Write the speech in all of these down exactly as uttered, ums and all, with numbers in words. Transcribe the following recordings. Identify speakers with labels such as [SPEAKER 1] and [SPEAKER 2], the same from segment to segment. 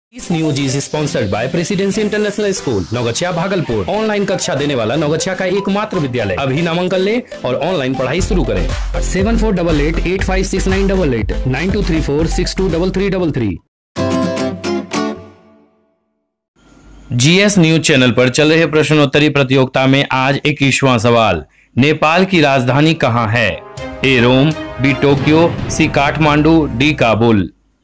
[SPEAKER 1] इस news is sponsored by Presidency International School Naugachhia Bhagalpur. Online कक्षा देने वाला नौगछिया का एकमात्र विद्यालय। अभी नामांकन ले और ऑनलाइन पढ़ाई शुरू करें। Seven four double eight eight five six nine double eight nine two three four six two double three double three. GS news channel पर चल रहे प्रश्नोत्तरी प्रतियोगिता में आज इक्कीसवां सवाल। नेपाल की राजधानी कहाँ है? A Rome, B Tokyo, C Kathmandu, D Kabul.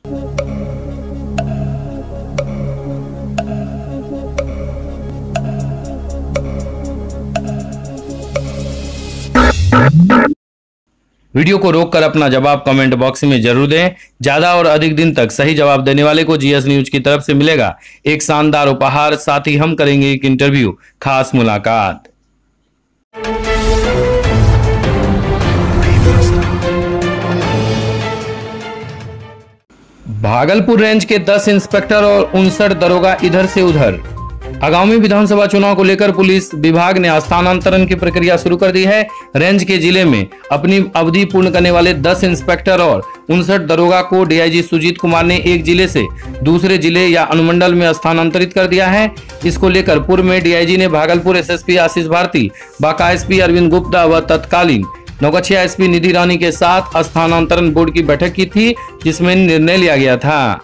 [SPEAKER 1] Video को रोककर अपना जवाब कमेंट बॉक्स में जरूर दें। ज्यादा और अधिक दिन तक सही जवाब देने वाले को जीएस न्यूज की तरफ से मिलेगा एक शानदार उपहार। साथ ही हम करेंगे एक इंटरव्यू, खास मुलाकात। भागलपुर रेंज के दस इंस्पेक्टर और उनसठ दरोगा इधर से उधर। आगामी विधानसभा चुनाव को लेकर पुलिस विभाग ने स्थानांतरण की प्रक्रिया शुरू कर दी है। रेंज के जिले में अपनी अवधि पूर्ण करने वाले दस इंस्पेक्टर और उनसठ दरोगा को डीआईजी सुजीत कुमार ने एक जिले से दूसरे जिले या अनुमंडल में स्थानांतरित कर दिया है। इसको लेकर पूर्व में डीआईजी ने भागलपुर एसएसपी आशीष भारती, बांका एसपी अरविंद गुप्ता व तत्कालीन नौगछिया एसपी निधि रानी के साथ स्थानांतरण बोर्ड की बैठक की थी, जिसमें निर्णय लिया गया था।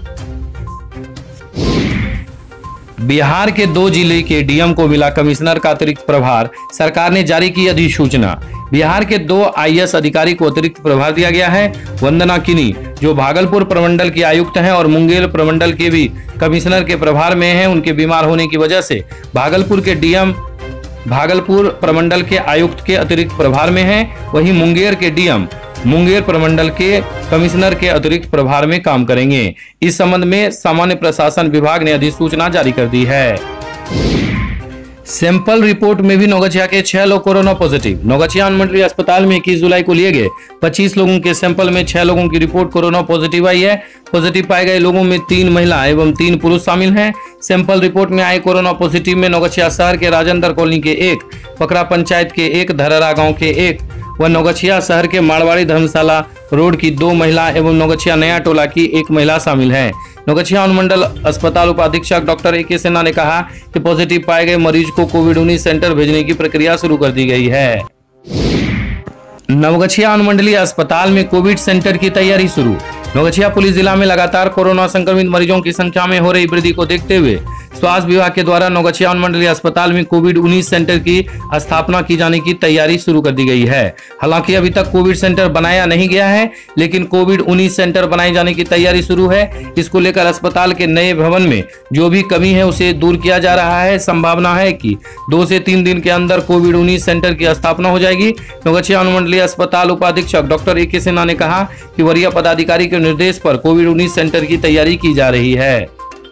[SPEAKER 1] बिहार के दो जिले के डीएम को मिला कमिश्नर का अतिरिक्त प्रभार। सरकार ने जारी की अधिसूचना। बिहार के दो आईएएस अधिकारी को अतिरिक्त प्रभार दिया गया है। वंदना किनी, जो भागलपुर प्रमंडल की आयुक्त हैं और मुंगेर प्रमंडल के भी कमिश्नर के प्रभार में हैं, उनके बीमार होने की वजह से भागलपुर के डीएम भागलपुर प्रमंडल के आयुक्त के अतिरिक्त प्रभार में हैं। वहीं मुंगेर के डीएम मुंगेर प्रमंडल के कमिश्नर के अतिरिक्त प्रभार में काम करेंगे। इस संबंध में सामान्य प्रशासन विभाग ने अधिसूचना जारी कर दी है। सैंपल रिपोर्ट में भी नौगछिया के छह लोग कोरोना पॉजिटिव। नौगछिया अनुमंडलीय अस्पताल में इक्कीस जुलाई को लिए गए पच्चीस लोगों के सैंपल में छह लोगों की रिपोर्ट कोरोना पॉजिटिव आई है। पॉजिटिव पाए गए लोगों में तीन महिला एवं तीन पुरुष शामिल हैं। सैंपल रिपोर्ट में आए कोरोना पॉजिटिव में नौगछिया शहर के राजेंद्र कॉलोनी के एक, पकड़ा पंचायत के एक, धररा गाँव के एक व नौगछिया शहर के मारवाड़ी धर्मशाला रोड की दो महिला एवं नौगछिया नया टोला की एक महिला शामिल है। नौगछिया अनुमंडल अस्पताल उपाधीक्षक डॉक्टर ए के सिन्हा ने कहा कि पॉजिटिव पाए गए मरीज को कोविड उन्नीस सेंटर भेजने की प्रक्रिया शुरू कर दी गई है। नवगछिया अनुमंडलीय अस्पताल में कोविड सेंटर की तैयारी शुरू। नौगछिया पुलिस जिला में लगातार कोरोना संक्रमित मरीजों की संख्या में हो रही वृद्धि को देखते हुए स्वास्थ्य विभाग के द्वारा नौगछिया अनुमंडलीय अस्पताल में कोविड उन्नीस सेंटर की स्थापना की जाने की तैयारी शुरू कर दी गई है। हालांकि अभी तक कोविड सेंटर बनाया नहीं गया है, लेकिन कोविड उन्नीस सेंटर बनाए जाने की तैयारी शुरू है। इसको लेकर अस्पताल के नए भवन में जो भी कमी है उसे दूर किया जा रहा है। संभावना है कि दो से तीन दिन के अंदर कोविड उन्नीस सेंटर की स्थापना हो जाएगी। नौगछिया अनुमंडलीय अस्पताल उपाधीक्षक डॉक्टर ए के सिन्हा ने कहा कि वरीय पदाधिकारी के निर्देश पर कोविड उन्नीस सेंटर की तैयारी की जा रही है।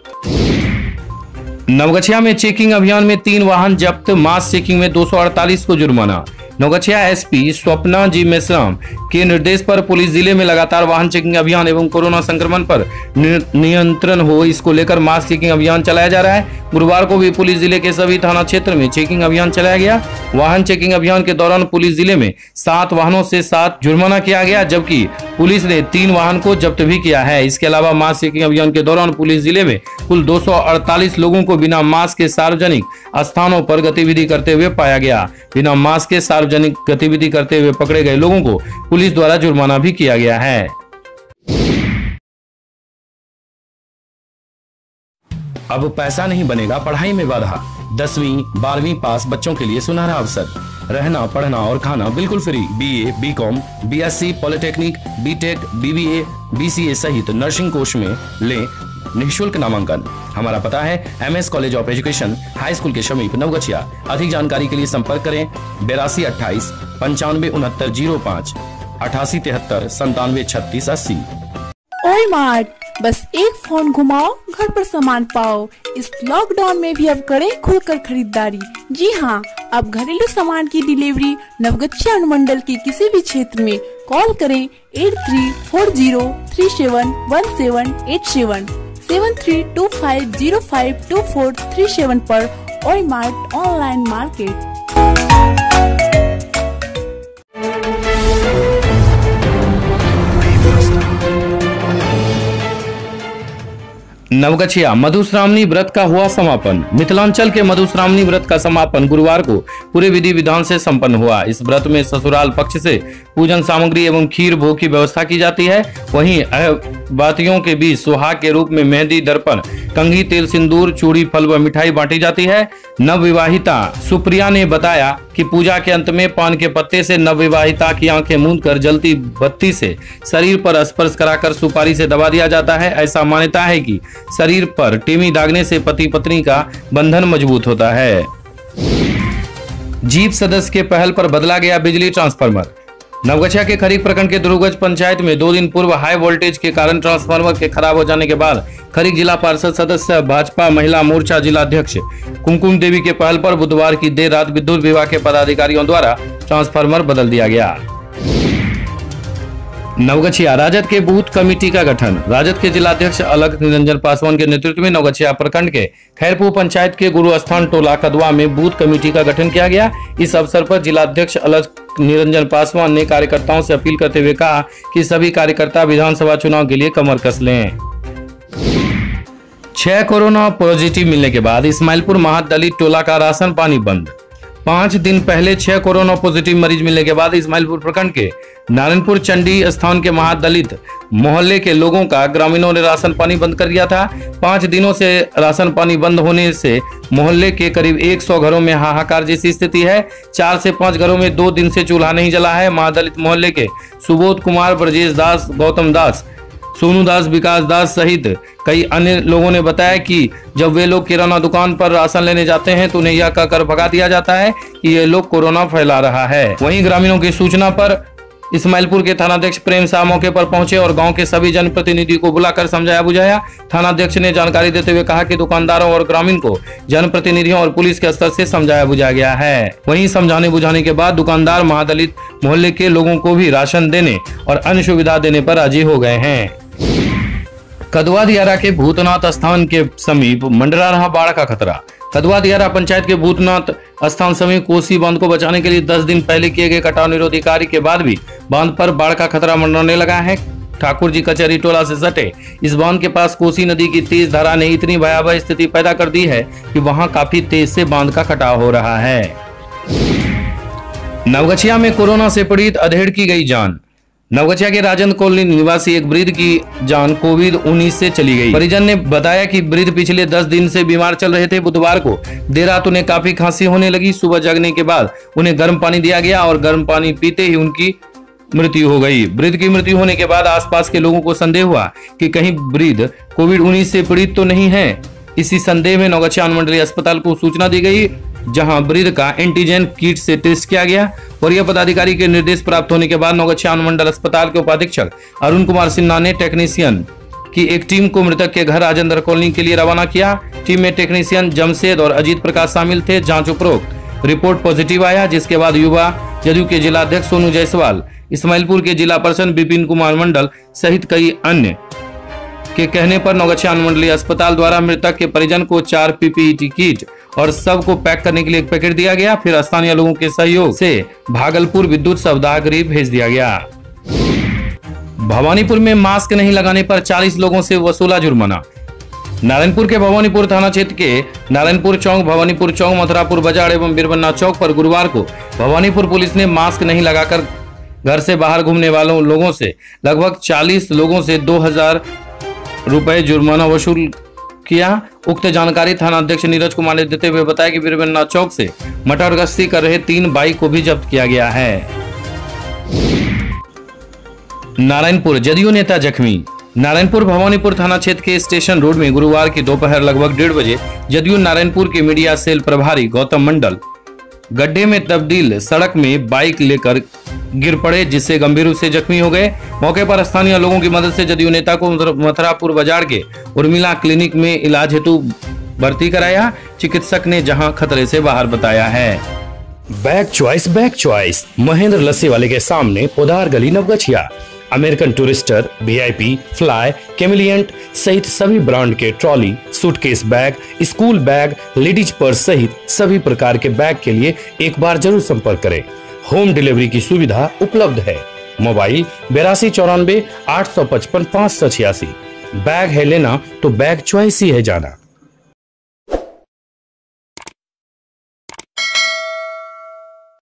[SPEAKER 1] नवगछिया में चेकिंग अभियान में तीन वाहन जब्त। मास चेकिंग में दो सौ अड़तालीस को जुर्माना। नौगछिया एसपी स्वप्ना जी मेश्राम के निर्देश पर पुलिस जिले में लगातार वाहन चेकिंग अभियान एवं कोरोना संक्रमण पर नियंत्रण हो, इसको लेकर मास चेकिंग अभियान चलाया जा रहा है। गुरुवार को भी पुलिस जिले के सभी थाना क्षेत्र में चेकिंग अभियान चलाया गया। वाहन चेकिंग अभियान के दौरान पुलिस जिले में सात वाहनों से सात जुर्माना किया गया, जबकि पुलिस ने तीन वाहन को जब्त भी किया है। इसके अलावा मास चेकिंग अभियान के दौरान पुलिस जिले में कुल दो सौ अड़तालीस लोगों को बिना मास्क के सार्वजनिक स्थानों पर गतिविधि करते हुए पाया गया। बिना मास्क के सार्वजनिक गतिविधि करते हुए पकड़े गए लोगों को पुलिस द्वारा जुर्माना भी किया गया है। अब पैसा नहीं बनेगा पढ़ाई में बाधा। दसवीं बारहवीं पास बच्चों के लिए सुनहरा अवसर। रहना, पढ़ना और खाना बिल्कुल free. BA, BCom, BSc, polytechnic, BTech, BBA, BCA सहित नर्सिंग कोर्स में लें निःशुल्क नामांकन। हमारा पता है MS college of education, high school के समीप नवगछिया। अधिक जानकारी के लिए संपर्क करें बेरासी अट्ठाईस पंचानवे उनहत्तर जीरो पाँच अठासी तिहत्तर संतानवे छत्तीस अस्सी।
[SPEAKER 2] ओए मार्ट, बस एक फोन घुमाओ, घर पर सामान पाओ। इस लॉकडाउन में भी अब करें खुलकर खरीदारी। जी हाँ, अब घरेलू सामान की डिलीवरी नवगछिया अनुमंडल के किसी भी क्षेत्र में कॉल करें eight three four zero three seven one seven eight seven seven three two five zero five two four three seven पर। OA mart online market.
[SPEAKER 1] Navgachhia Madhushravani व्रत का हुआ समापन। मिथिलांचल के मधुश्रावणी व्रत का समापन गुरुवार को पूरे विधि विधान से संपन्न हुआ। इस व्रत में ससुराल पक्ष से पूजन सामग्री एवं खीर भोग की व्यवस्था की जाती है। वहीं अहबातियों के बीच सुहाग के रूप में मेहंदी, दर्पण, कंघी, तेल, सिंदूर, चूड़ी, फल व मिठाई बांटी जाती है। नवविवाहिता सुप्रिया ने बताया कि पूजा के अंत में पान के पत्ते से नवविवाहिता की आंखें मूंद कर जलती बत्ती से शरीर पर स्पर्श कराकर सुपारी से दबा दिया जाता है। ऐसा मान्यता है कि शरीर पर टेमी दागने से पति पत्नी का बंधन मजबूत होता है। जीप सदस्य के पहल पर बदला गया बिजली ट्रांसफार्मर। नवगछिया के खरीक प्रखंड के दुर्गज पंचायत में दो दिन पूर्व हाई वोल्टेज के कारण ट्रांसफार्मर के खराब हो जाने के बाद खरीक जिला पार्षद सदस्य, भाजपा महिला मोर्चा जिला अध्यक्ष कुमकुम देवी के पहल पर बुधवार की देर रात विद्युत विभाग के पदाधिकारियों द्वारा ट्रांसफार्मर बदल दिया गया। नवगछिया राजद के बूथ कमेटी का गठन। राजद के जिलाध्यक्ष अलख निरंजन पासवान के नेतृत्व में नवगछिया प्रखंड के खैरपुर पंचायत के गुरुस्थान टोला कदवा में बूथ कमेटी का गठन किया गया। इस अवसर पर जिलाध्यक्ष अलख निरंजन पासवान ने कार्यकर्ताओं से अपील करते हुए कहा कि सभी कार्यकर्ता विधानसभा चुनाव के लिए कमर कस लें। छह कोरोना पॉजिटिव मिलने के बाद इस्माइलपुर महादलित टोला का राशन पानी बंद। पांच दिन पहले छह कोरोना पॉजिटिव मरीज मिलने के बाद इस्माइलपुर प्रखंड के नारायणपुर चंडी स्थान के महादलित मोहल्ले के लोगों का ग्रामीणों ने राशन पानी बंद कर दिया था। पांच दिनों से राशन पानी बंद होने से मोहल्ले के करीब सौ घरों में हाहाकार जैसी स्थिति है। चार से पांच घरों में दो दिन से चूल्हा नहीं जला है। महादलित मोहल्ले के सुबोध कुमार, ब्रजेश दास, गौतम दास, सोनू दास, विकास दास सहित कई अन्य लोगों ने बताया कि जब वे लोग किराना दुकान पर राशन लेने जाते हैं तो उन्हें यह कहकर भगा दिया जाता है कि ये लोग कोरोना फैला रहा है। वहीं ग्रामीणों की सूचना पर इस्माइलपुर के थानाध्यक्ष प्रेम शाह मौके पर पहुंचे और गांव के सभी जनप्रतिनिधि को बुलाकर समझाया बुझाया। थानाध्यक्ष ने जानकारी देते हुए कहा कि दुकानदारों और ग्रामीण को जनप्रतिनिधियों और पुलिस के स्तर से समझाया बुझाया गया है। वहीं समझाने बुझाने के बाद दुकानदार महादलित मोहल्ले के लोगों को भी राशन देने और अन्य सुविधा देने पर राजी हो गए हैं। कदवा दियारा के भूतनाथ स्थान के समीप मंडरा रहा बाढ़ का खतरा। कदवा दियारा पंचायत के भूतनाथ स्थान समीप कोसी बांध को बचाने के लिए दस दिन पहले किए गए कटाव निरोधी कार्य के बाद भी बांध पर बाढ़ का खतरा मंडराने लगा है। ठाकुर जी कचहरी टोला से सटे इस बांध के पास कोसी नदी की तेज धारा ने इतनी भयावह स्थिति पैदा कर दी है कि वहां काफी तेज से बांध का कटाव हो रहा है। नवगछिया में कोरोना से पीड़ित अधेड़ की गई जान। नवगछिया के राजन कॉलोनी निवासी एक वृद्ध की जान कोविड उन्नीस से चली गई। परिजन ने बताया कि वृद्ध पिछले दस दिन से बीमार चल रहे थे। बुधवार को देर रात उन्हें काफी खांसी होने लगी। सुबह जगने के बाद उन्हें गर्म पानी दिया गया और गर्म पानी पीते ही उनकी मृत्यु हो गई। वृद्ध की मृत्यु होने के बाद आसपास के लोगों को संदेह हुआ कि कहीं वृद्ध कोविड उन्नीस से पीड़ित तो नहीं है। इसी संदेह में नवगछिया अनुमंडलीय अस्पताल को सूचना दी गई, जहां वृद्ध का एंटीजन किट से टेस्ट किया गया। वरीय पदाधिकारी के निर्देश प्राप्त होने के बाद नवगछिया अनुमंडल अस्पताल के उपाधीक्षक अरुण कुमार सिन्हा ने टेक्नीशियन की एक टीम को मृतक के घर राजेंद्र कॉलोनी के लिए रवाना किया। टीम में टेक्नीशियन जमशेद और अजीत प्रकाश शामिल थे। जांच उपरोक्त रिपोर्ट पॉजिटिव आया, जिसके बाद युवा जदयू के जिला अध्यक्ष सोनू जायसवाल, इस्माइलपुर के जिला प्रशासक विपिन कुमार मंडल सहित कई अन्य के कहने पर नवगछिया अनुमंडलीय अस्पताल द्वारा मृतक के परिजन को चार पीपीई किट और सब को पैक करने के लिए एक पैकेट दिया गया। फिर स्थानीय लोगों के सहयोग से भागलपुर विद्युत सप्ताह गृह भेज दिया गया। भवानीपुर में मास्क नहीं लगाने पर चालीस लोगों से वसूला जुर्माना। नारायणपुर के भवानीपुर थाना क्षेत्र के नारायणपुर चौक, भवानीपुर चौक, मथुरापुर बाजार एवं बीरबन्ना चौक पर गुरुवार को भवानीपुर पुलिस ने मास्क नहीं लगाकर घर से बाहर घूमने वालों लोगों से लगभग चालीस लोगों से दो हजार रुपए जुर्माना वसूल किया। उक्त जानकारी थाना अध्यक्ष नीरज कुमार ने देते हुए बताया कि बीरबन्ना चौक से मटर गश्ती कर रहे तीन बाइक को भी जब्त किया गया है। नारायणपुर जदयू नेता जख्मी। नारायणपुर भवानीपुर थाना क्षेत्र के स्टेशन रोड में गुरुवार की दोपहर लगभग डेढ़ बजे जदयू नारायणपुर के मीडिया सेल प्रभारी गौतम मंडल गड्ढे में तब्दील सड़क में बाइक लेकर गिर पड़े, जिससे गंभीर रूप से जख्मी हो गए। मौके पर स्थानीय लोगों की मदद से जदयू नेता को मथुरापुर बाजार के उर्मिला क्लिनिक में इलाज हेतु भर्ती कराया। चिकित्सक ने जहां खतरे से बाहर बताया है।
[SPEAKER 3] Back choice back choice Mahendra lassi वाले के सामने पोदार गली Navgachhia. American Tourister, VIP, fly, Kamiliant सहित सभी ब्रांड के trolley, suitcase bag, school bag, ladies purse सहित सभी प्रकार के बैग के लिए एक बार जरूर संपर्क करें। होम डिलीवरी की सुविधा उपलब्ध है। मोबाइल बेरासी चौरानवे आठ सौ पचपन पाँच सौ छियासी। बैग है लेना तो बैग चॉइस ही है जाना।